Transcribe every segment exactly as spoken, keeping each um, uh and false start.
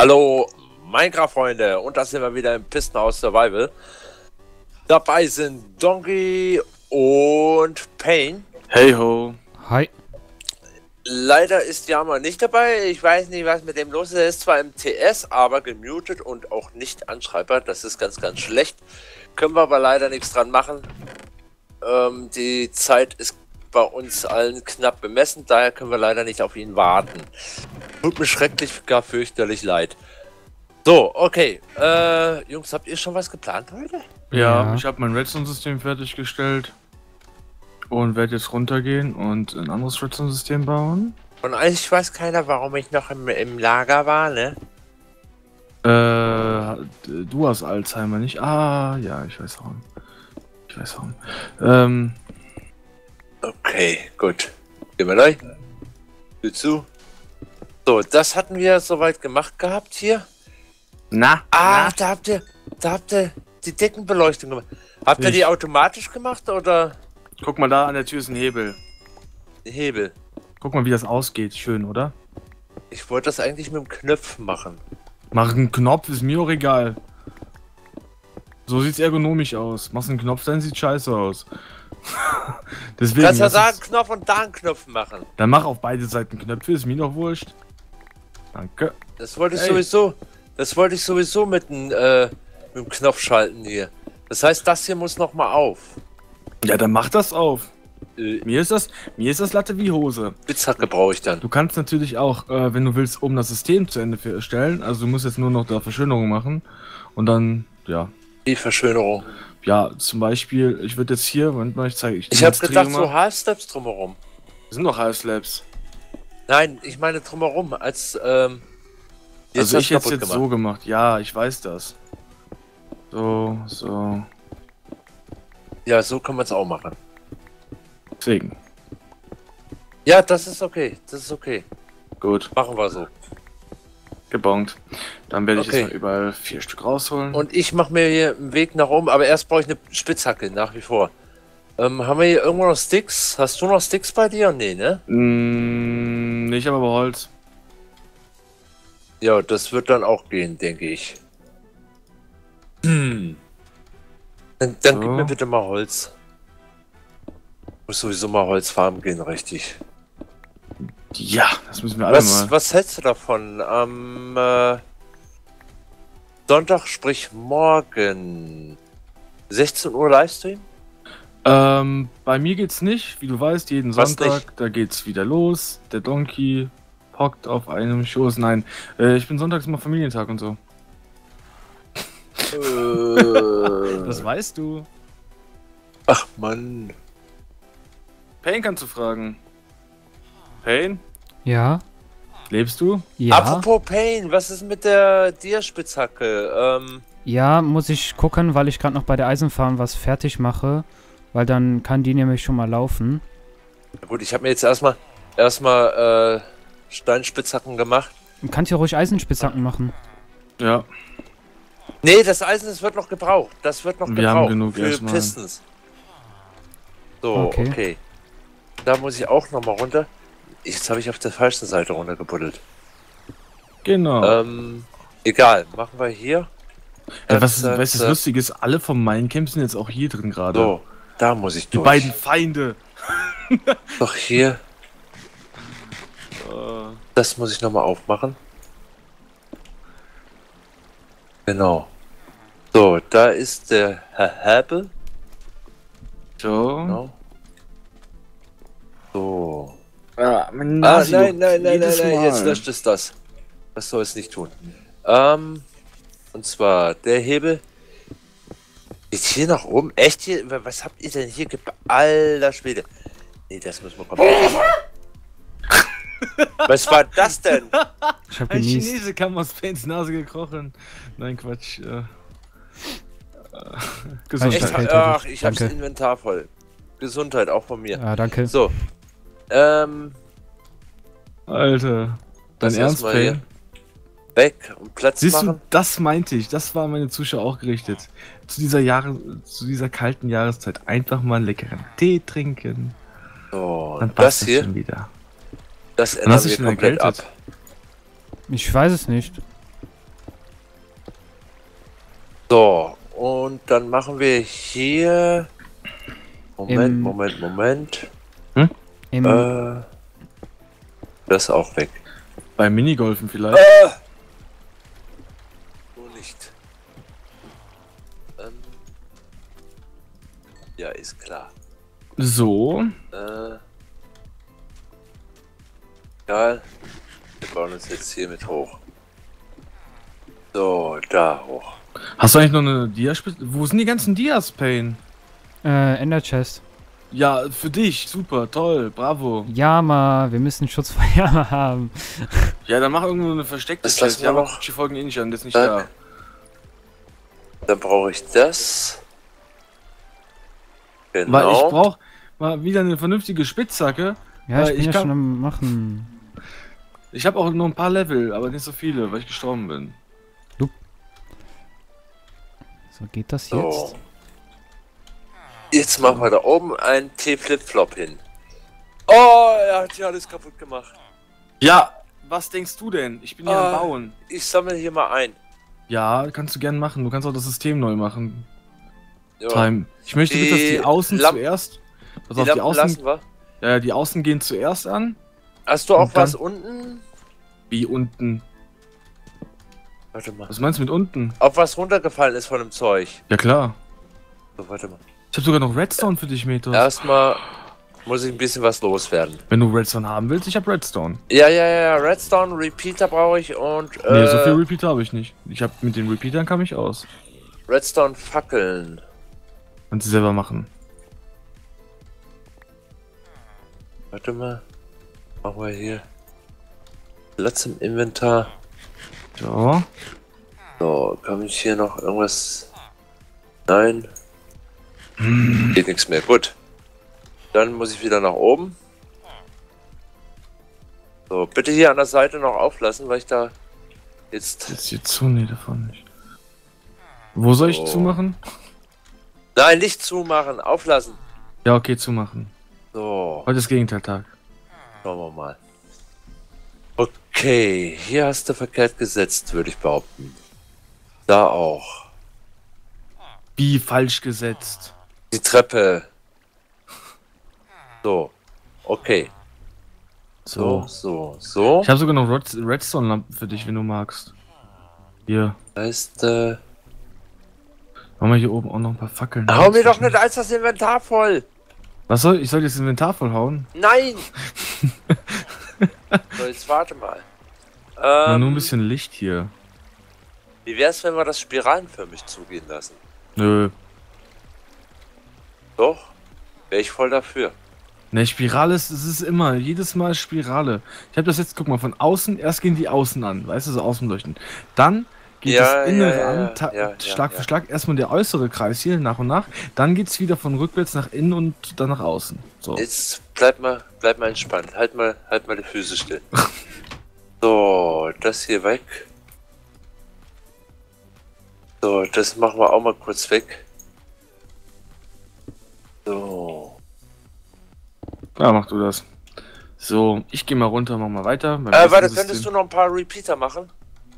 Hallo Minecraft-Freunde, und da sind wir wieder im Pistenhaus Survival. Dabei sind Donkey und Pain. Hey ho. Hi. Leider ist Yama nicht dabei. Ich weiß nicht, was mit dem los ist. Er ist zwar im T S, aber gemutet und auch nicht anschreibbar. Das ist ganz, ganz schlecht. Können wir aber leider nichts dran machen. Ähm, die Zeit ist bei uns allen knapp bemessen. Daher können wir leider nicht auf ihn warten. Tut mir schrecklich, gar fürchterlich leid. So, okay. Äh, Jungs, habt ihr schon was geplant heute? Ja, Ja. ich habe mein Redstone-System fertiggestellt und werde jetzt runtergehen und ein anderes Redstone-System bauen. Und eigentlich weiß keiner, warum ich noch im, im Lager war, ne? Äh, du hast Alzheimer, nicht? Ah, ja, ich weiß warum. Ich weiß warum. Ähm, Okay, gut. Gehen wir rein. Tür zu. So, das hatten wir soweit gemacht gehabt hier. na, Ah, na. da habt ihr, da habt ihr die Deckenbeleuchtung gemacht. Habt ihr Ich- die automatisch gemacht oder Guck mal, da an der Tür ist ein Hebel. den Hebel? Guck mal, wie das ausgeht. Schön, oder? Ich wollte das eigentlich mit dem Knopf machen. Mach einen Knopf, ist mir auch egal. So sieht's ergonomisch aus. Machst einen Knopf, dann sieht scheiße aus. Deswegen. Du kannst ja lass da uns- einen Knopf und da einen Knopf machen. Dann mach auf beide Seiten Knöpfe, ist mir noch wurscht. Danke. Das wollte ich Ey. sowieso, das wollte ich sowieso mit dem, äh, mit dem Knopf schalten hier. Das heißt, das hier muss noch mal auf. Ja, dann mach das auf. Äh, Mir ist das, mir ist das Latte wie Hose. Spitzhacke brauche ich dann. Du kannst natürlich auch, äh, wenn du willst, oben das System zu Ende erstellen. Also du musst jetzt nur noch da Verschönerung machen. Und dann, ja. Die Verschönerung. Ja, zum Beispiel, ich würde jetzt hier, Moment mal, ich zeige ich Ich habe demonstriere gedacht, so mal. Half-Steps drumherum. Das sind noch Half-Slabs. Nein, ich meine drumherum, als, ähm... jetzt Also hast ich du hätte es kaputt jetzt so gemacht. Ja, ich weiß das. So, so. Ja, so kann man es auch machen. Deswegen. Ja, das ist okay, das ist okay. Gut, Machen wir so. gebongt. Dann werde ich Okay. jetzt mal überall vier Stück rausholen. Und ich mache mir hier einen Weg nach oben, aber erst brauche ich eine Spitzhacke, nach wie vor. Ähm, haben wir hier irgendwo noch Sticks? Hast du noch Sticks bei dir? Nee, ne? Mm, nee, ich habe aber Holz. Ja, das wird dann auch gehen, denke ich. Hm. Dann, dann So. gib mir bitte mal Holz. Muss sowieso mal Holz farmen gehen, richtig. Ja, das müssen wir alle Was, mal. was hältst du davon? Am äh, Sonntag, sprich morgen, sechzehn Uhr Livestream? Ähm, bei mir geht's nicht, wie du weißt, jeden Was Sonntag, nicht? da geht's wieder los. Der Donkey hockt auf einem Schoß. Nein, äh, ich bin sonntags immer Familientag und so. äh, Das weißt du. ach Mann. Pain kannst du fragen. Pain, Ja. lebst du? Ja. Apropos Pain, was ist mit der Dia-Spitzhacke? Ähm, Ja, muss ich gucken, weil ich gerade noch bei der Eisenfarm was fertig mache. Weil dann kann die nämlich schon mal laufen. gut, ich habe mir jetzt erstmal erstmal äh, Steinspitzhacken gemacht. Man kann ja ruhig Eisenspitzhacken machen. Ja. Nee, das Eisen, das wird noch gebraucht. Das wird noch Wir gebraucht haben genug für erstmal. Pistons. So, Okay. okay. Da muss ich auch noch mal runter. Jetzt habe ich auf der falschen Seite runtergebuddelt. Genau. Ähm, egal, machen wir hier. ja, was, Zack, was das zack. Lustige ist, alle von meinen Camps sind jetzt auch hier drin gerade. So, da muss ich Die durch. beiden Feinde. Doch hier, Äh, das muss ich noch mal aufmachen. Genau. So, da ist der Herr Herbel. so. Genau. So. Ah, mein Ah, Nase nein, juckt nein, nein, nein, jedes nein, jetzt Mal. löscht es das. Das soll es nicht tun. Ähm, und zwar der Hebel. Ist hier nach oben? Echt hier? Was habt ihr denn hier? ge- Alter Schwede. Nee, das müssen wir kommen. Was war das denn? Ich hab Ein genießt. Chinese kam aus Pains Nase gekrochen. Nein, Quatsch. Äh, äh, Echt? Gesundheit. Okay, Ach, ich hab's danke. Inventar voll. Gesundheit auch von mir. Ja, danke. So. Ähm, Alter. Dein Das Ernst, erstmal Pain? hier. weg und Platz Siehst du, machen. das meinte ich. Das war meine Zuschauer auch gerichtet. Zu dieser Jahre, zu dieser kalten Jahreszeit einfach mal einen leckeren Tee trinken. So, Dann das passt das hier, schon wieder. das Dann ändern hast du wir schon komplett ab. erkältet. Ich weiß es nicht. dann machen wir hier... Moment, Im- Moment, Moment. Im, Äh, das ist auch weg. Beim Minigolfen vielleicht. Äh, so nicht. Ähm, ja, ist klar. So. Äh, egal. Wir bauen uns jetzt hier mit hoch. So, da hoch. Hast du eigentlich noch eine Diaspitze? Wo sind die ganzen Dias, Pain? äh, Ender Chest. Ja, für dich. Super, toll, bravo. Yama, wir müssen Schutz vor Yama haben. Ja, dann mach irgendwo eine versteckte Das Chest. lassen wir Ja, noch. mach die Folgen eh nicht an, das ist nicht Zack. da. Dann brauche ich das. Genau. Weil ich brauch mal wieder eine vernünftige Spitzhacke. Ja, ich Weil bin ich ja kann- schon am machen. Ich habe auch noch ein paar Level, aber nicht so viele, weil ich gestorben bin. So, geht das So. jetzt? Jetzt machen wir da oben einen T-Flip-Flop hin. Oh, er hat hier alles kaputt gemacht. Ja, was denkst du denn? Ich bin hier Ah. am Bauen. Ich sammle hier mal ein. Ja, kannst du gern machen. Du kannst auch das System neu machen. Ja. Time. Ich möchte bitte, dass die Die Außen Lampen- zuerst. Pass Die auf, die Lampen Außen. lassen wir. Ja, ja, die Außen gehen zuerst an. Hast du auch Und dann- was unten? Wie unten. Warte mal. Was meinst du mit unten? Ob was runtergefallen ist von dem Zeug? Ja klar. So, warte mal. Ich habe sogar noch Redstone für dich, Metos. Erstmal muss ich ein bisschen was loswerden. Wenn du Redstone haben willst, ich habe Redstone. Ja, ja, ja. Redstone, Repeater brauche ich und äh, Nee, so viel Repeater habe ich nicht. Ich habe mit den Repeatern kam ich aus. Redstone Fackeln. Kannst du selber machen. Warte mal. Machen wir hier Platz im Inventar. So. So, kann ich hier noch irgendwas... Nein. Geht nichts mehr. Gut. Dann muss ich wieder nach oben. So, bitte hier an der Seite noch auflassen, weil ich da jetzt... Jetzt hier zu, nee, davon nicht. Wo soll ich So. zumachen? Nein, nicht zumachen, auflassen. Ja, okay, zumachen. So, Heute ist Gegenteiltag. schauen wir mal. Okay, hier hast du verkehrt gesetzt, würde ich behaupten. Da auch. Wie falsch gesetzt. Die Treppe. So, okay. So, So. so, so. Ich habe sogar noch Red Redstone-Lampen für dich, wenn du magst. Hier. Heißt, äh... Machen wir hier oben auch noch ein paar Fackeln. Hau mir doch nicht als das Inventar voll! Was soll ich? Soll ich das Inventar vollhauen? Nein! So, jetzt warte mal. Na, Ähm, nur ein bisschen Licht hier. Wie wär's, wenn wir das spiralenförmig zugehen lassen? Nö. Doch? Wäre ich voll dafür. Ne, Spirale ist, es ist immer, jedes Mal Spirale. Ich habe das jetzt, guck mal, von außen, erst gehen die Außen an, weißt du, so Außenleuchten. Dann geht Ja, das Innere ja, ja, an, ta- ja, ja, Schlag ja. für Schlag, erstmal der äußere Kreis hier, nach und nach. Dann geht's wieder von rückwärts nach innen und dann nach außen. So. Jetzt bleib mal, bleib mal entspannt. Halt mal, halt mal die Füße still. So, das hier weg. So, das machen wir auch mal kurz weg. So. Ja, mach du das. So, ich gehe mal runter, mach mal weiter. beim Äh, nächsten warte, System. könntest du noch ein paar Repeater machen?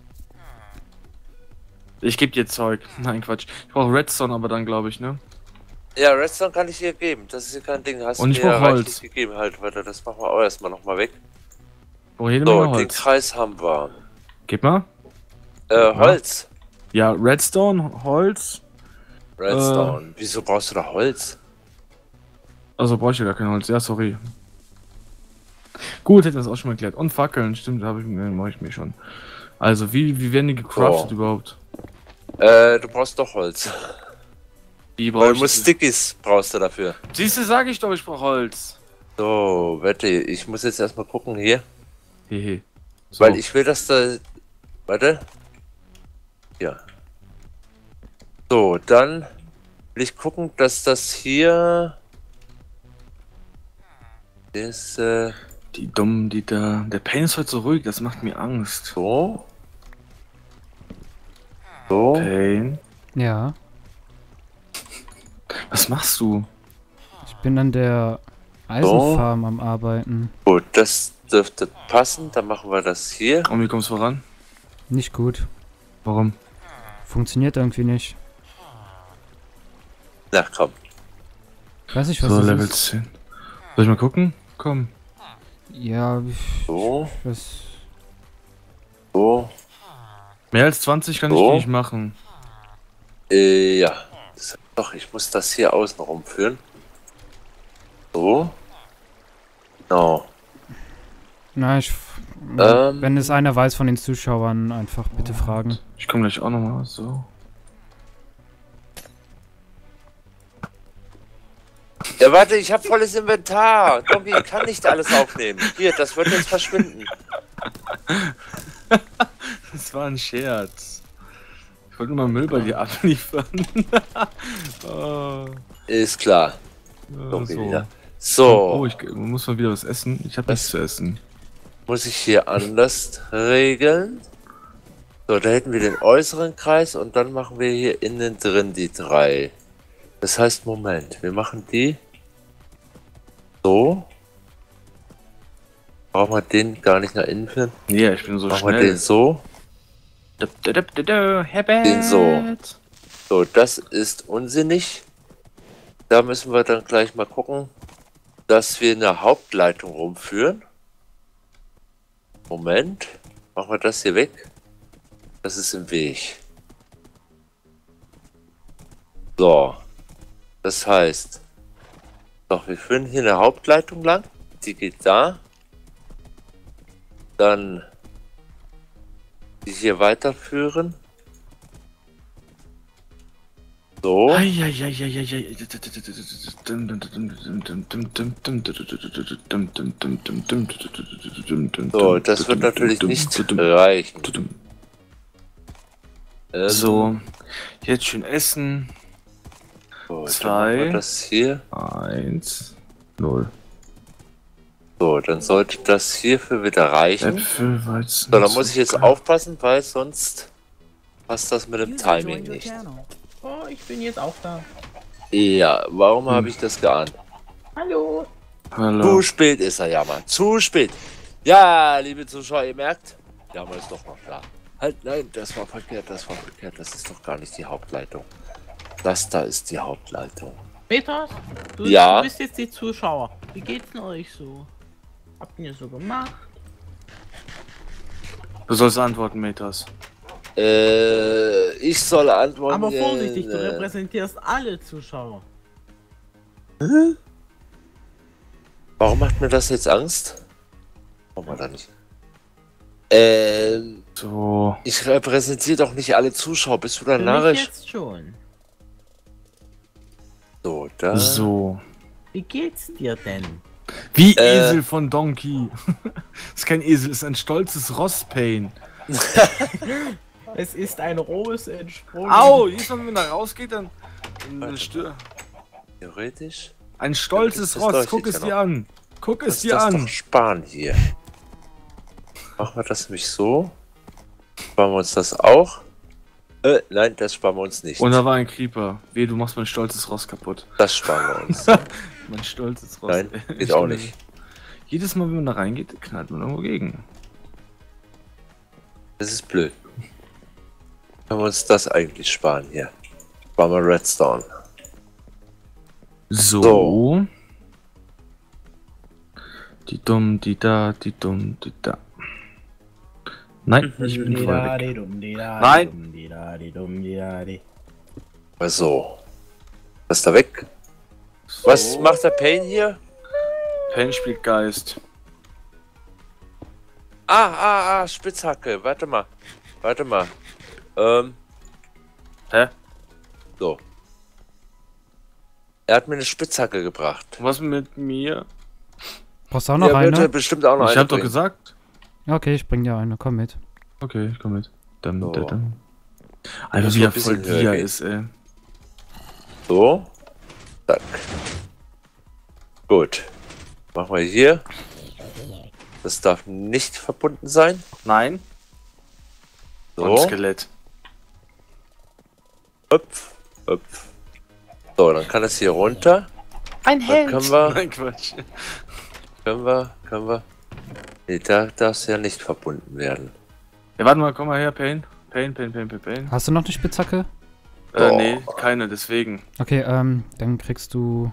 Ich geb dir Zeug. Nein, Quatsch. Ich brauche Redstone, aber dann glaube ich, ne? Ja, Redstone kann ich dir geben. Das ist hier kein Ding. Hast Und du ich mir brauch reichlich Holz. gegeben. Halt, warte, das machen wir auch erstmal nochmal weg. Oh, jede So, Menge den Holz. Kreis haben wir. Gib mal. Äh, Holz. Ja, Redstone, Holz. Redstone. Wieso brauchst du da Holz? Also brauche ich ja gar kein Holz. Ja, sorry. Gut, hätten wir das auch schon mal erklärt. Und Fackeln, stimmt, da habe ich, ne, mach ich mir schon. Also, wie, wie werden die gecraftet So. überhaupt? Äh, du brauchst doch Holz. Wie Weil brauche du musst Stickies brauchst du dafür. Siehst du, sag ich doch, ich brauche Holz. So, warte, ich muss jetzt erstmal gucken hier. Hehe. So. Weil ich will, dass da... Warte. Ja. So, dann will ich gucken, dass das hier... ist, äh... Die Dummen, die da... Der Pain ist heute so ruhig, das macht mir Angst. So. So. Pain. Ja, Was machst du? ich bin an der Eisenfarm am Arbeiten. Gut, das dürfte passen. Dann machen wir das hier. Und wie kommst du voran? Nicht gut. Warum? Funktioniert irgendwie nicht. Na komm. Weiß ich, was So, das Level ist. zehn. Soll ich mal gucken? Komm. Ja, So, das... so. Mehr als zwanzig kann So. ich nicht machen. Äh, ja. Das, doch, ich muss das hier außen rumführen. So. Genau. Na, ich... Ähm. Wenn es einer weiß von den Zuschauern, einfach bitte fragen. Ich komme gleich auch nochmal. So. Ja, warte, ich habe volles Inventar. Donkey kann nicht alles aufnehmen. Hier, das wird jetzt verschwinden. Das war ein Scherz. Ich wollte nur mal Müll bei dir abliefern. oh, Ist klar. ja, Donkey so. wieder. Oh, So, ich muss mal wieder was essen. Ich habe Was? nichts zu essen. muss ich hier anders regeln. So, da hätten wir den äußeren Kreis und dann machen wir hier innen drin die drei. Das heißt, Moment, wir machen die so. Brauchen wir den gar nicht nach innen führen? Ja, ich bin so Machen wir schnell. den so. Den so. So, das ist unsinnig. Da müssen wir dann gleich mal gucken, dass wir eine Hauptleitung rumführen. Moment. Machen wir das hier weg. Das ist im Weg. So. Das heißt, doch, wir führen hier eine Hauptleitung lang. Die geht da. Dann die hier weiterführen. So. So, das wird natürlich nicht reichen. Ähm, So, jetzt schön essen. so, dann zwei. machen wir das hier. Eins, null. So, dann sollte das hierfür wieder reichen. Äpfel, Weizen. So, dann muss ich jetzt Zucker. aufpassen, weil sonst passt das mit dem User Timing joined your nicht. channel. Oh, ich bin jetzt auch da. Ja, warum habe ich das geahnt? Hallo. Zu Hallo. spät ist er, Jammer. Zu spät. Ja, liebe Zuschauer, ihr merkt, Jammer ist doch noch da. Halt, nein, das war verkehrt, das war verkehrt. Das ist doch gar nicht die Hauptleitung. Das da ist die Hauptleitung. Metas, du, Ja? du bist jetzt die Zuschauer. Wie geht's denn euch so? Habt ihr so gemacht? Du sollst antworten, Metas. Äh, ich soll antworten. Aber vorsichtig, du äh, repräsentierst alle Zuschauer. Warum macht mir das jetzt Angst? Warum da nicht? Ähm, So. ich repräsentiere doch nicht alle Zuschauer. Bist du da Für mich narrisch? jetzt schon. So, da. So. Wie geht's dir denn? Wie Äh. Esel von Donkey. Das ist kein Esel, das ist ein stolzes Ross, Pain. Es ist ein rohes entsprungen. Au! Jedes Mal, wenn man da rausgeht, dann. dann stö- Theoretisch. Ein stolzes Das Ross, leuchtet guck es ja dir noch. an. Guck Was es ist dir das an. doch Sparen hier. Machen wir das nämlich so. Sparen wir uns das auch. Äh, nein, das sparen wir uns nicht. Und da war ein Creeper. Weh, du machst mein stolzes Ross kaputt. Das sparen wir uns. Mein stolzes Ross. Nein, ey. geht auch nicht. Jedes Mal, wenn man da reingeht, knallt man irgendwo gegen. Das ist blöd. Können wir uns das eigentlich sparen hier? Sparen wir Redstone. So. So. Die dumm, die da, die dumm, die da. Nein, ich bin voll weg. Nein. Also. Was ist da weg? Was macht der Pain hier? Pain spielt Geist. Ah, ah, ah, Spitzhacke. Warte mal. Warte mal. Ähm. Hä? So. Er hat mir eine Spitzhacke gebracht. Was mit mir? Brauchst du auch noch Der wird eine? ja bestimmt auch noch Ich eine hab doch bringen. gesagt. Okay, ich bring dir eine, komm mit. Okay, ich komm mit. Dum, So. dum, dum. Alter, Muss wie noch er ein bisschen voll höher Giga gehen. ist, ey. So. Zack. Gut. Machen wir hier. Das darf nicht verbunden sein. Nein. Und So. Skelett. Hüpf. Hüpf. So, dann kann es hier runter. Ein Dann können wir, Nein, Quatsch. können wir, können wir. Nee, da darf es ja nicht verbunden werden. Ja, warte mal, komm mal her, Pain. Pain, Pain, Pain, Pain, Pain. Hast du noch eine Spitzhacke? Äh, Oh. nee, keine, deswegen. Okay, ähm, dann kriegst du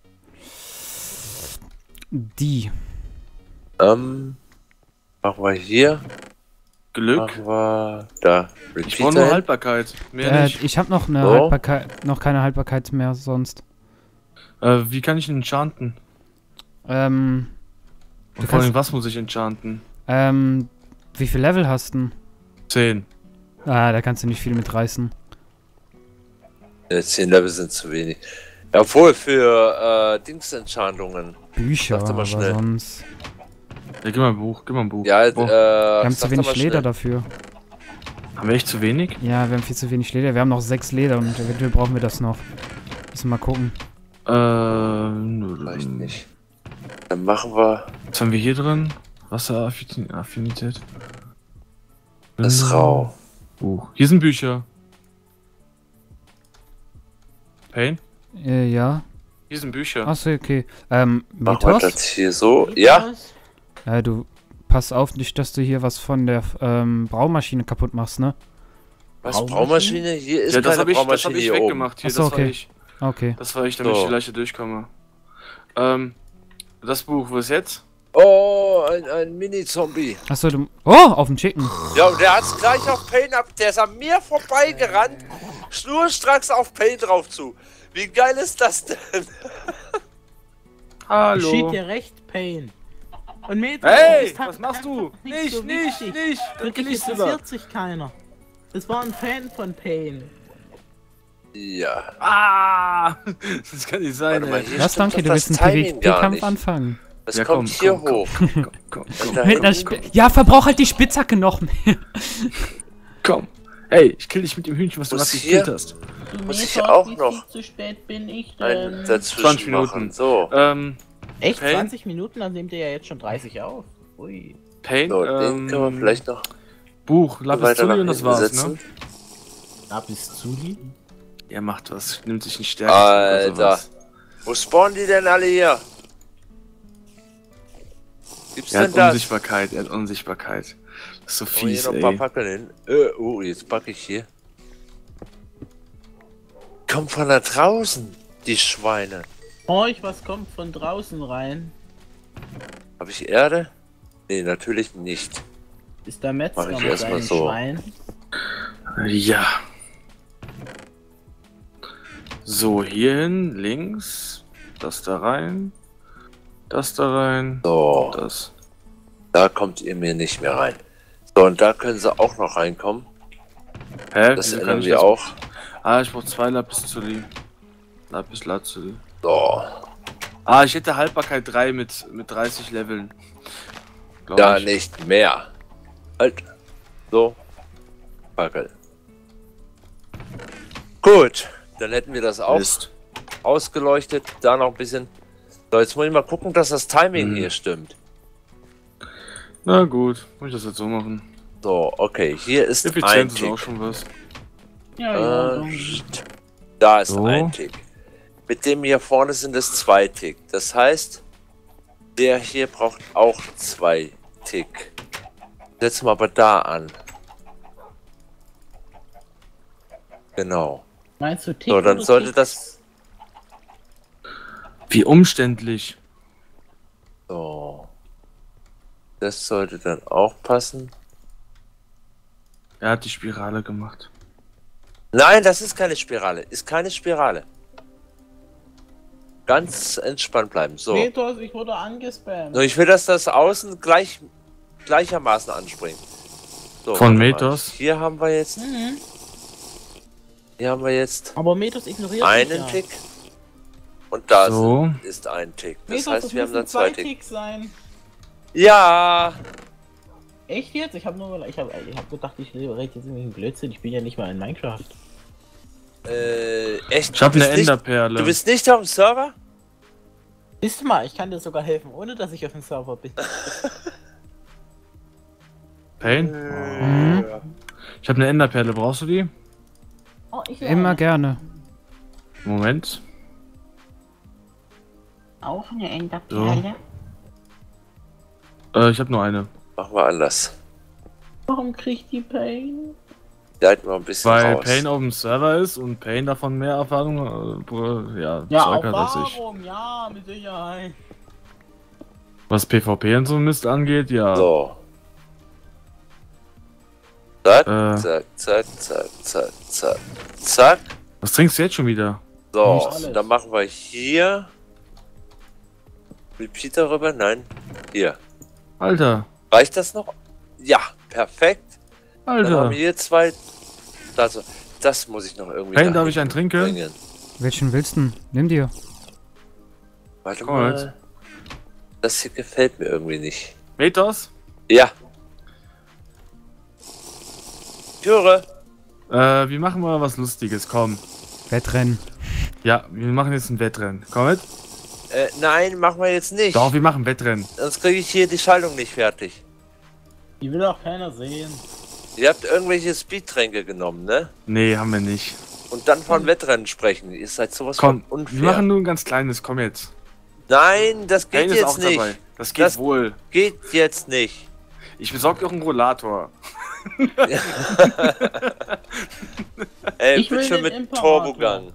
die. Ähm, machen wir hier. Glück. Machen wir da. Ich brauche nur Repeater. Haltbarkeit. Mehr Äh, nicht. ich habe noch eine So. Haltbarkeit, noch keine Haltbarkeit mehr sonst. Äh, wie kann ich ihn enchanten? Ähm, Und Du vor allem, kannst- was muss ich enchanten? ähm, wie viel Level hast du? zehn. Ah, da kannst du nicht viel mitreißen. Äh, zehn Level sind zu wenig. Obwohl, für äh, Dingsenchantungen. Bücher, Sag doch mal aber schnell. sonst. Ja, gib mal ein Buch, gib mal ein Buch. Ja, äh, Boah, Wir haben sag zu doch wenig mal Leder schnell. dafür. haben wir echt zu wenig? Ja, wir haben viel zu wenig Leder. Wir haben noch sechs Leder und eventuell brauchen wir das noch. Müssen wir mal gucken. Äh, Vielleicht nicht. Dann machen wir Was haben wir hier drin? Wasseraffinität. das Mhm. Rau. Buch. Hier sind Bücher. Pain? Äh, ja. Hier sind Bücher. Achso, okay. Ähm, Machen wir das Mythos? hier so. Ja, Äh, du pass auf nicht, dass du hier was von der ähm, Braumaschine kaputt machst, ne? was? Braumaschine? Braumaschine? Hier ist Ja, das keine habe ich, das Braumaschine hab ich hier oben. weggemacht. Hier, Ach so, das war okay. ich. Okay. Das war ich, damit So. ich hier leichter durchkomme. Ähm, das Buch, wo ist jetzt? Oh, ein, ein Mini-Zombie. Achso, du. Oh, auf dem Chicken. Ja, und der hat's gleich auf Pain ab. Der ist an mir vorbeigerannt. Schnurstracks auf Pain drauf zu. Wie geil ist das denn? Ich schieb dir recht, Pain. Und Metro, Hey, ist halt was machst du? einfach Nicht, so nicht, wichtig. nicht. Wirklich Nicht interessiert sich keiner. Es war ein Fan von Pain. Ja. Ah! Das kann nicht sein, Warte mal, ey. hier Was, stimmt Danke, doch du willst das einen Timing gar PvP-Kampf nicht. anfangen. Was Ja, kommt komm, hier komm, hoch? Komm, komm, komm, Und da Mit einer hinten? Sp ja, verbrauch halt die Spitzhacke noch mehr. komm. Hey, ich kill dich mit dem Hühnchen, was du Muss gerade hier? gekillt hast. Muss ich auch noch Zu spät bin ich einen denn? dazwischen zwanzig Minuten. machen. So, Ähm, Echt? Pain? zwanzig Minuten? Dann nimmt ihr ja jetzt schon dreißig auf. Ui. Pain, so den ähm, können wir vielleicht noch Buch, Lapis weiter nach Lazuli und das hinten war's, setzen. ne? Lapis Zuli? Er macht was, nimmt sich nicht stärker. Alter. Wo spawnen die denn alle hier? Gibt's Er denn hat das? Unsichtbarkeit, er hat Unsichtbarkeit. Das ist so Oh, hier fies, noch ein paar ey. Fackeln hin. Äh, oh, jetzt packe ich hier. Kommt von da draußen, die Schweine. Euch, was kommt von draußen rein? Habe ich Erde? Nee, natürlich nicht. Ist der Metzger Mach ich mit erst mal seinem so. Schwein? Ja. So, hierhin, links. Das da rein. Das da rein. So, Das. da kommt ihr mir nicht mehr rein. So, und da können sie auch noch reinkommen. Hä? Das Wieso kann ändern ich wir das- auch. Ah, ich brauch zwei Lapis Lazuli. Lapis Lazuli. So, Ah, ich hätte Haltbarkeit drei mit, mit dreißig Leveln. Glaub ja, ich. nicht mehr. Halt. So. Fackel. Gut, dann hätten wir das auch Mist. ausgeleuchtet. Da noch ein bisschen. So, jetzt muss ich mal gucken, dass das Timing Mhm. hier stimmt. Na gut, muss ich das jetzt so machen. So, okay, hier ist ein Effizienz ist auch Tick. schon was. Ja, ja. Äh, so. pst. Da ist So. ein Tick. Mit dem hier vorne sind es zwei Tick. Das heißt, der hier braucht auch zwei Tick. Setzen wir aber da an. Genau. Meinst du Tick So, dann oder sollte Tick? das. Wie umständlich. So. Das sollte dann auch passen. Er hat die Spirale gemacht. Nein, das ist keine Spirale. Ist keine Spirale. Ganz entspannt bleiben. So. Petrus, ich wurde angespammt. So, ich will, dass das außen gleich, gleichermaßen anspringt. So, Von warte mal. Metos? Hier haben wir jetzt. Mhm. Hier haben wir jetzt Aber Metos ignoriert einen mich ja. Tick. Und da So. sind, ist ein Tick. Das Metos, heißt, das wir haben müssen dann zwei Tick. Tick sein. Ja! Echt jetzt? Ich habe nur, ich habe, ich habe gedacht, ich rede jetzt irgendwelchen Blödsinn. Ich bin ja nicht mal in Minecraft. Äh, echt? Ich hab Du bist eine nicht- Enderperle. Du bist nicht auf dem Server? Siehst du mal, ich kann dir sogar helfen, ohne dass ich auf dem Server bin. Pain? Mhm. Ich habe eine Enderperle, brauchst du die? Oh, ich Immer gerne. Moment. auch eine Enderperle. Äh, ich habe nur eine. Machen wir anders. Warum kriegt die Pain? Leiten wir ein bisschen Weil raus. Payne auf dem Server ist und Payne davon mehr Erfahrung, äh, ja, Ja, Zeug hat als ich. Erfahrung, ja, mit Sicherheit. Was PvP und so Mist angeht, ja. So. Zack, Äh. zack, zack, zack, zack, zack, zack. Was trinkst du jetzt schon wieder? So, Nichts. dann machen wir hier. Repeater rüber? Nein. Hier. Alter, Reicht das noch? Ja, perfekt. Dann haben Alter. wir hier zwei. Also, das muss ich noch irgendwie. Payne, nach darf ich hinten einen trinken? bringen. Welchen willst du? Nimm dir. Warte Komm mal mal. Das hier gefällt mir irgendwie nicht. Metos? Ja. Führe. Äh, wir machen mal was Lustiges, komm. Wettrennen. Ja, wir machen jetzt ein Wettrennen. Komm mit. Äh, nein, machen wir jetzt nicht. Doch, wir machen Wettrennen. Sonst kriege ich hier die Schaltung nicht fertig. Die will auch keiner sehen. Ihr habt irgendwelche Speedtränke genommen, ne? Nee, haben wir nicht. Und dann von Wettrennen sprechen. Ihr seid sowas Komm, von unfair. wir machen nur ein ganz kleines, komm jetzt. Nein, das geht Payne ist auch jetzt nicht. dabei. Das geht Das- wohl. Geht jetzt nicht. Ich besorge dir auch einen Rollator. Ey, Ich will bitte den mit Imperator. Turbogang.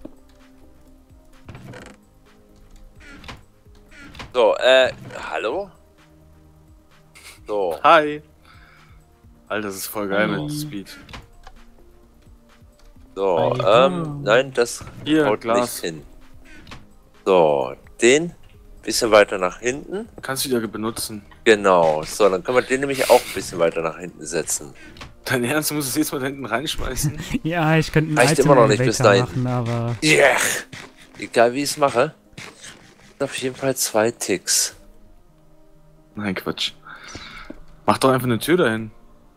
So, äh, hallo? So, Hi. Alter, das ist voll geil Hallo. mit Speed. so, Hi. ähm, nein, das Hier, haut Glas. nicht hin. So, den bisschen weiter nach hinten. Kannst du wieder benutzen. Genau, so, dann können wir den nämlich auch ein bisschen weiter nach hinten setzen. Dein Ernst, du musst es jetzt mal da hinten reinschmeißen? Ja, ich könnte einen Reicht immer noch nicht bis Item-Elevator dahin. machen, aber... Yeah! Egal wie ich es mache. Auf jeden Fall zwei Ticks. Nein, Quatsch. Mach doch einfach eine Tür dahin.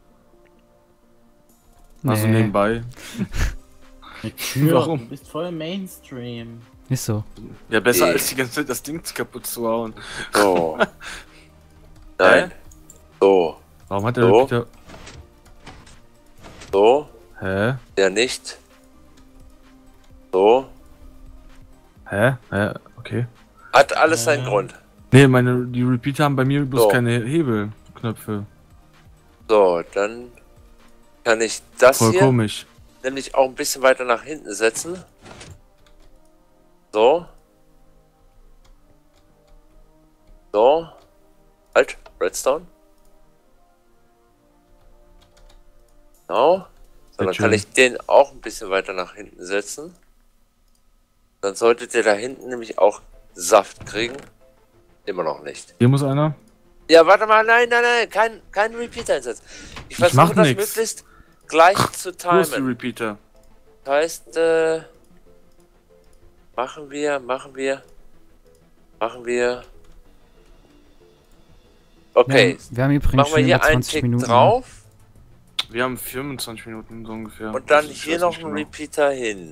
Also Nee. nebenbei. Ja, Warum? Du bist voll Mainstream. Ist so. Ja, besser Nee. als die ganze Zeit das Ding kaputt zu hauen. So. Nein. So, Warum hat der So. Peter... so, Hä? der nicht. So. Hä? Hä? Okay. Hat alles seinen Äh. Grund. Nee, meine, die Repeater haben bei mir bloß So. keine Hebelknöpfe. So, dann kann ich das Voll hier komisch. nämlich auch ein bisschen weiter nach hinten setzen. So. So. Halt, Redstone. Genau. So, dann Bitte kann schön. ich den auch ein bisschen weiter nach hinten setzen. Dann solltet ihr da hinten nämlich auch Saft kriegen. Immer noch nicht. Hier muss einer. Ja, warte mal, nein, nein, nein, kein, kein Repeater einsetzen. Ich mach versuche das nix. möglichst gleich zu Wo ist die timen. Repeater? Das heißt, äh, machen wir, machen wir, machen wir. Okay, Wir haben, wir haben übrigens machen wir schon hier über einen zwanzig Tick Minuten. drauf Wir haben vierundzwanzig Minuten so ungefähr. und dann Also ich hier weiß noch nicht einen genau. Repeater hin.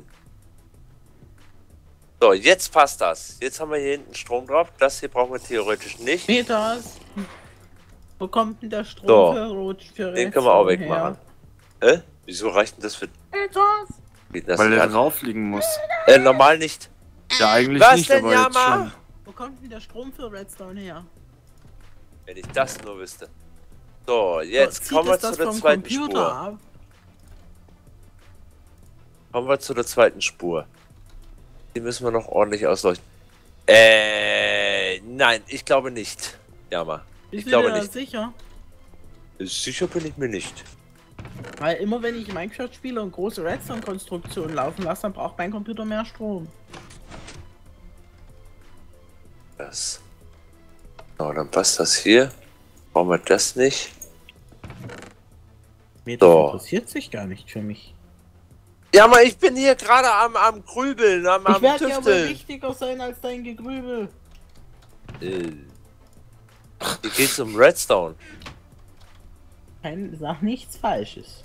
So, jetzt passt das. Jetzt haben wir hier hinten Strom drauf. Das hier brauchen wir theoretisch nicht. Peters! Wo kommt denn der Strom So, für Rot für Den können wir auch Redstone wegmachen. Hä? Wieso reicht denn das für... Peters! Geht das Weil nicht der an? drauf liegen muss. Äh, normal nicht. Ja, eigentlich Was nicht, denn, aber jetzt Yama? schon. Wo kommt denn der Strom für Redstone her? Wenn ich das nur wüsste. So, jetzt Zieht kommen wir es zu das der vom zweiten Computer Spur. ab? Kommen wir zu der zweiten Spur. Die müssen wir noch ordentlich ausleuchten. Äh, nein, ich glaube nicht. Yama. Ich, Ich glaube bin mir da nicht. sicher. Sicher bin ich mir nicht. Weil immer wenn ich Minecraft spiele und große Redstone-Konstruktionen laufen lasse, dann braucht mein Computer mehr Strom. Das. So, dann passt das hier. Brauchen wir das nicht. Mir das So. interessiert sich gar nicht für mich. Ja, aber ich bin hier gerade am, am Grübeln, am, Ich am werde ja aber Tüfteln. wichtiger sein als dein Gegrübel. Äh. Hier geht's um Redstone. Kein, sag nichts Falsches.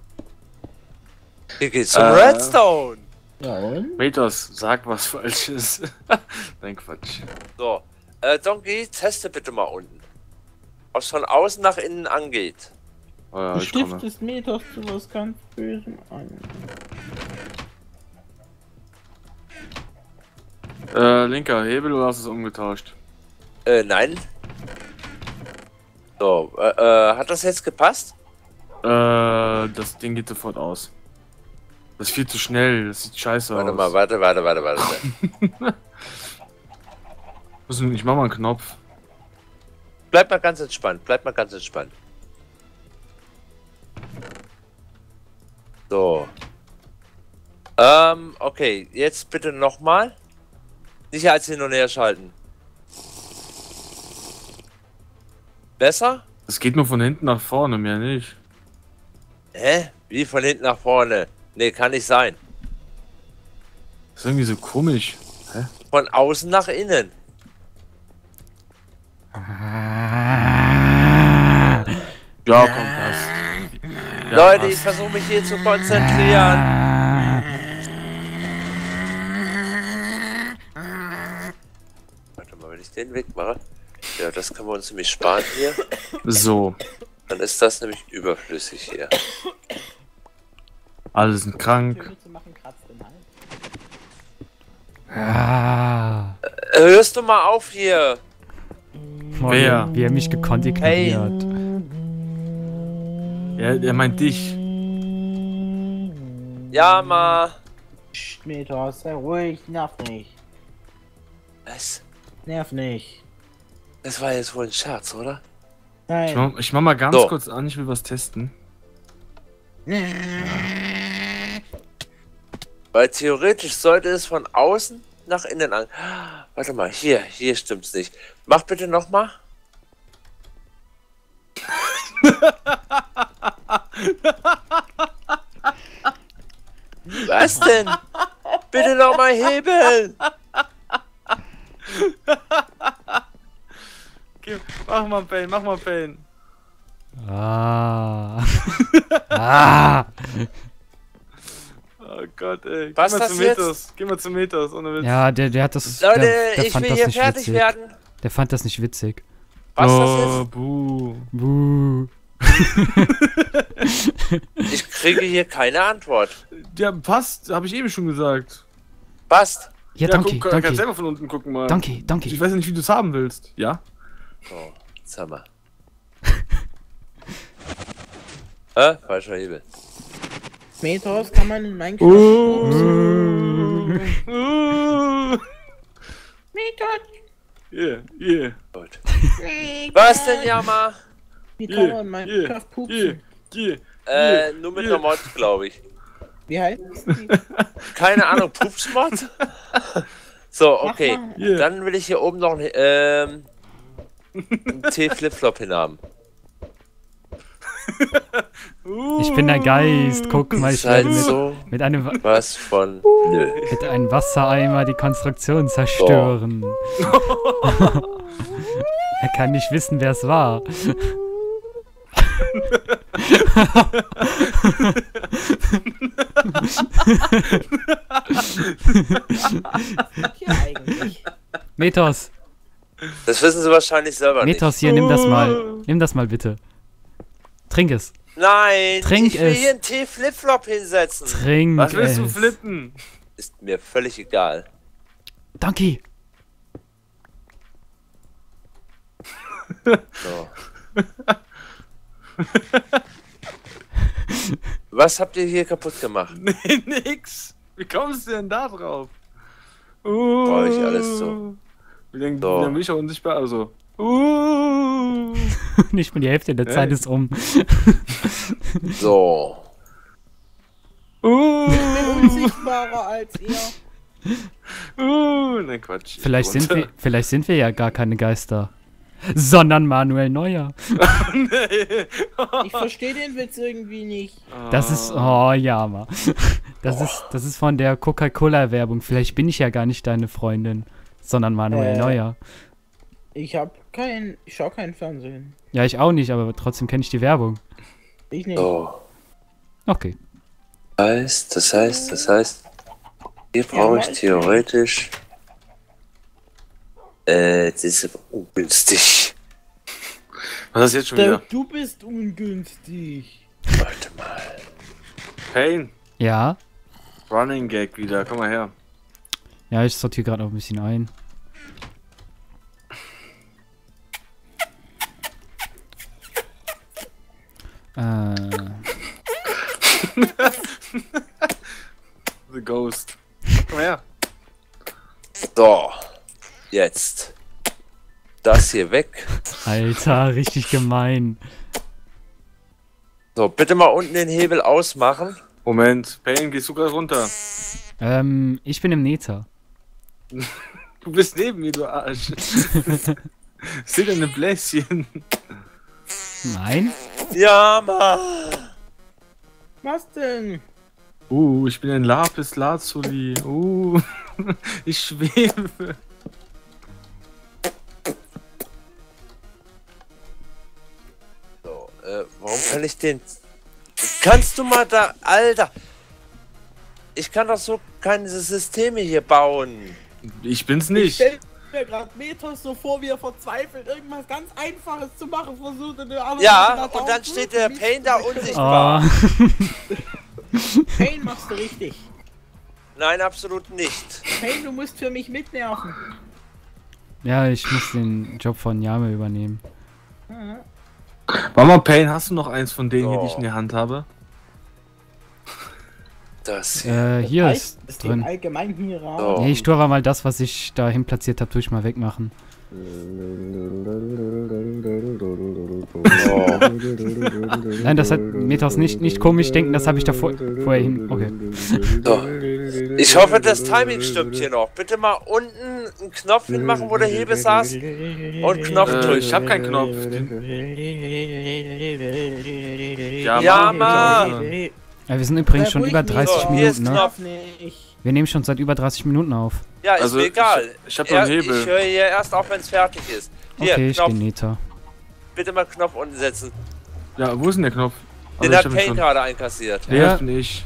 Hier geht's um Äh. Redstone. Ja und? Metos, sag was Falsches. Nein, Quatsch. So, äh, Donkey, teste bitte mal unten. Ob es von außen nach innen angeht. Oh ja, Du ich komme. stiftest Metos zu was ganz Bösem an. Äh, linker Hebel oder hast du es umgetauscht? Äh, nein. So, äh, äh, hat das jetzt gepasst? Äh, das Ding geht sofort aus. Das ist viel zu schnell, das sieht scheiße Warte aus. mal, warte, warte, warte, warte. Ich mach mal einen Knopf. Bleib mal ganz entspannt, bleib mal ganz entspannt. So. Ähm, okay, jetzt bitte nochmal. Sicherheits hin und her schalten. Besser? Das geht nur von hinten nach vorne, mehr nicht. Hä? Wie von hinten nach vorne? Nee, kann nicht sein. Das ist irgendwie so komisch. Hä? Von außen nach innen. Ja, komm, passt. Ja, Leute, passt. ich versuche mich hier zu konzentrieren. Warte mal, wenn ich den wegmache. Ja, das können wir uns nämlich sparen hier. So, Dann ist das nämlich überflüssig hier. alle sind krank. Töne zu machen, kratzt im Hals. Ah. Äh, Hörst du mal auf hier? Boah, Wer? Wie er mich gekonnt Hey. ignoriert. Er, er meint dich. Ja, ma. Psst, Metos, sei ruhig, nerv nicht. Was? Nerv nicht. Das war jetzt wohl ein Scherz, oder? Ich Nein. mach, ich mach mal ganz So. kurz an, ich will was testen. Weil theoretisch sollte es von außen nach innen an. Warte mal, hier, hier stimmt's nicht. Mach bitte nochmal. Was denn? Bitte nochmal hebeln. Okay, mach mal Pain, mach mal Pain. Ah. ah. Oh Gott, ey. Was Geh mal das zu jetzt? Metos. Geh mal zu Metos, ohne Witz. Ja, der, der hat das. Leute, der, der ich fand will das hier nicht fertig witzig. werden. Der fand das nicht witzig. Was oh, das buh. Buh. jetzt? Ich kriege hier keine Antwort. Ja, passt, habe ich eben schon gesagt. Passt. Ja, danke, guck, kannst danke. selber von unten gucken mal. Danke, Ich danke. weiß ja nicht, wie du es haben willst. Ja? Oh, sag mal. Hä? Falscher Hebel. Metos kann man in Minecraft. Uh, uh, Metos! yeah, yeah, Gut. Was denn, Jammer? Wie kann yeah, man in yeah, Minecraft pupsen? yeah, yeah. Äh, nur mit Yeah. einer Mod, glaube ich. Wie heißt die? Keine Ahnung, Pupsmod? So, okay. mal. Yeah. Dann will ich hier oben noch einen, ähm, einen T-Flipflop hinhaben. Ich bin der Geist. Guck mal, ich Seid werde mit, so mit, einem, Wa- was von nö. mit einem Wassereimer die Konstruktion zerstören. Er kann nicht wissen, wer es war. Hier eigentlich. Metos, Das wissen sie wahrscheinlich selber Metos, hier, nimm das mal. Nimm das mal bitte. Trink es. nicht. Nein, Trink ich will es. hier einen T-Flipflop hinsetzen. Trink Was willst du es. flippen? Ist mir völlig egal. Danke. So. Was habt ihr hier kaputt gemacht? Nee, nix. Wie kommst du denn da drauf? Uh, Brauch ich alles so. Wie lange So. bin ich auch unsichtbar? Also. Uh, Nicht mal die Hälfte der Zeit Hey. ist um. So. uh, Unsichtbarer als ihr. uh. Nein, Quatsch. Vielleicht sind, Runter. wir, vielleicht sind wir ja gar keine Geister. Sondern Manuel Neuer. Nee. Ich verstehe den Witz irgendwie nicht. Das ist. Oh ja, ma. Das ist, das ist von der Coca-Cola-Werbung. Vielleicht bin ich ja gar nicht deine Freundin, sondern Manuel Äh. Neuer. Ich hab kein. Ich schau kein Fernsehen. Ja, ich auch nicht, aber trotzdem kenne ich die Werbung. Ich nicht. So. Okay. Heißt, das heißt, das heißt, hier brauche ich weiß. theoretisch. Äh, das ist aber ungünstig. Was ist jetzt schon Der, wieder? du bist ungünstig. Warte mal. Pain. Ja. Running Gag wieder. Komm mal her. Ja, ich sortiere gerade noch ein bisschen ein. Äh. The Ghost. Komm her. So. Jetzt. Das hier weg. Alter, richtig gemein. So, bitte mal unten den Hebel ausmachen. Moment, Pain, gehst du gerade runter? Ähm, ich bin im Nether. Du bist neben mir, du Arsch. Seht ihr eine Bläschen? Nein? Ja, Mann. Was denn? Uh, ich bin ein Lapis Lazuli. Uh, ich schwebe. So, äh, warum kann ich den... Kannst du mal da... Alter! Ich kann doch so keine Systeme hier bauen. Ich bin's Ich nicht. stell mir gerade Metos so vor, wie er verzweifelt, irgendwas ganz Einfaches zu machen versucht. Und der andere Ja, macht und dann auch steht so, der wie- Pain da unsichtbar. Oh. Pain machst du richtig. Nein, absolut nicht. Pain, du musst für mich mitnerven. Ja, ich muss den Job von Yame übernehmen. Mama Pain, hast du noch eins von denen hier, die ich So. in der Hand habe? Das hier. Äh, hier Reicht ist es drin. dem allgemein hier raus. So. Nee, ich tue aber mal das, was ich dahin platziert habe, tue ich mal wegmachen. So. Nein, das hat Metos nicht, nicht komisch denken, das habe ich da vor, vorher hin. Okay. So. Ich hoffe, das Timing stimmt hier noch. Bitte mal unten einen Knopf hinmachen, wo der Hebel saß. Und Knopf Äh, drücken. ich hab keinen Knopf. Ja, Ja, Mann. Mann. Ja, wir sind übrigens Äh, schon ruhig über nicht. dreißig So, hier ist Minuten, ne? Knopf. Nicht. Wir nehmen schon seit über dreißig Minuten auf. Ja, ist Also, mir egal. ich- ich hab doch einen Er- Hebel. Ich höre hier erst auf, wenn es fertig ist. Hier, Okay, ich Knopf. gehe Nether. Bitte mal Knopf unten setzen. Ja, wo ist denn der Knopf? Den Also, hat ich hab ihn Pain schon. gerade einkassiert. Ja, Ja. das bin ich.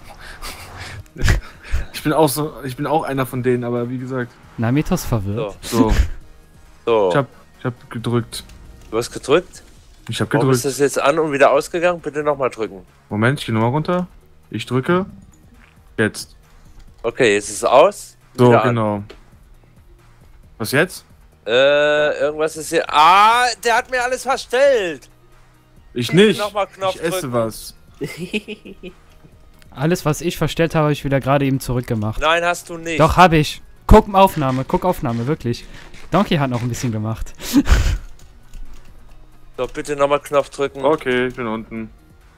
Ich bin auch so, ich bin auch einer von denen, aber wie gesagt, Na, Metos verwirrt. So, so, so. ich hab, ich hab gedrückt. Du hast gedrückt? Ich hab Warum ist gedrückt. das jetzt an und wieder ausgegangen? Bitte nochmal drücken. Moment, ich geh nochmal runter. Ich drücke. Jetzt. Okay, jetzt ist es aus. So, Wieder an. genau. Was jetzt? Äh, irgendwas ist hier. Ah, der hat mir alles verstellt. Ich nicht. Nochmal Knopf Ich esse drücken. was. Alles, was ich verstellt habe, habe ich wieder gerade eben zurückgemacht. Nein, hast du nicht. Doch, habe ich. Guck Aufnahme, guck Aufnahme, wirklich. Donkey hat noch ein bisschen gemacht. So, bitte nochmal Knopf drücken. Okay, ich bin unten.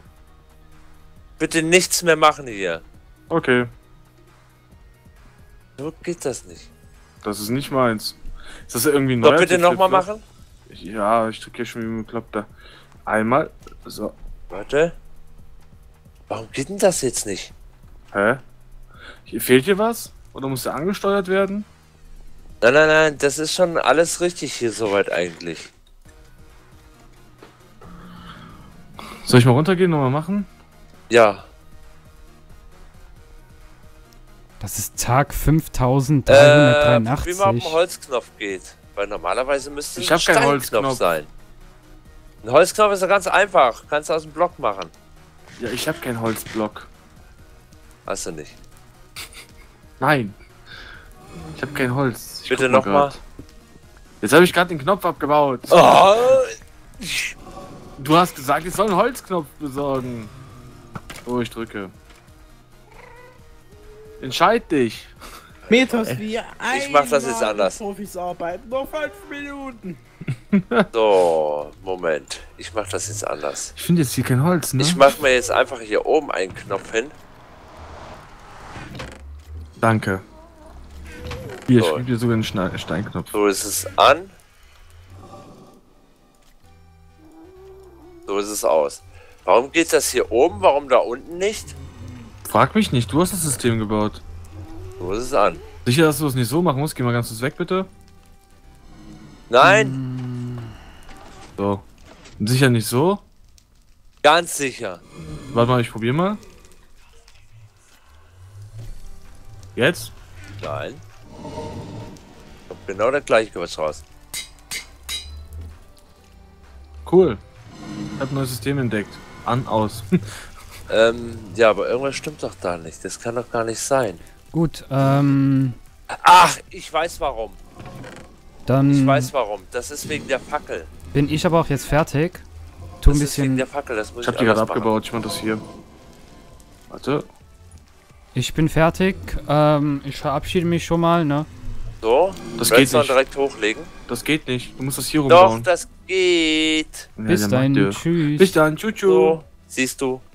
Bitte nichts mehr machen hier. Okay, So geht das nicht. das ist nicht meins. Ist das irgendwie ein So, neuer bitte nochmal Flip-Flop? machen. Ja, ich drücke hier schon wie ein Bekloppter. Einmal. So. Warte. Warum geht denn das jetzt nicht? Hä? Hier fehlt hier was? Oder muss der angesteuert werden? Nein, nein, nein, das ist schon alles richtig hier soweit eigentlich. Soll ich mal runtergehen und mal machen? Ja. Das ist Tag Äh, fünftausenddreihundertdreiundachtzig. wie man auf den Holzknopf geht. Weil normalerweise müsste es Ich ein hab keinen Steinknopf Holzknopf. sein. Ein Holzknopf ist ja ganz einfach. Kannst du aus dem Block machen. Ja, ich habe keinen Holzblock. Hast du nicht. Nein. Ich habe kein Holz. Ich Bitte guck mal nochmal. grad. Jetzt habe ich gerade den Knopf abgebaut. Oh, Du hast gesagt, ich soll einen Holzknopf besorgen. Oh, ich drücke. Entscheid dich. Metos, wir Ich mach das jetzt einmal anders. Profis arbeiten. Noch fünf Minuten. so, Moment. Ich mach das jetzt anders. Ich finde jetzt hier kein Holz, ne? Ich mach mir jetzt einfach hier oben einen Knopf hin. Danke. Hier, So. ich gebe dir sogar einen Schne- Steinknopf. So ist es an. So ist es aus. Warum geht das hier oben? Warum da unten nicht? Frag mich nicht, du hast das System gebaut. So ist es an. Sicher, dass du das nicht so machen musst? Geh mal ganz kurz weg, bitte. Nein, So. Sicher nicht so? ganz sicher. Warte mal, ich probiere mal. Jetzt? Nein. Kommt genau der gleiche Quatsch raus. Cool. Ich habe ein neues System entdeckt. An, aus. Ähm, ja, aber irgendwas stimmt doch da nicht. Das kann doch gar nicht sein. Gut, ähm, Ach, ich weiß warum. dann Ich weiß warum. Das ist wegen der Fackel. bin ich aber auch jetzt fertig. Tu ein Das ist wegen bisschen. der Fackel. Das muss Ich ich, habe die gerade anders machen. abgebaut. Ich mach das hier. Warte. Ich bin fertig. Ähm, ich verabschiede mich schon mal, ne? So, Das Redstone geht nicht. direkt hochlegen. Das geht nicht. Du musst das hier Doch, rumbauen. das geht. Ja, Bis der dann. macht dir. Tschüss. Bis dann. Tschüss. So, siehst du.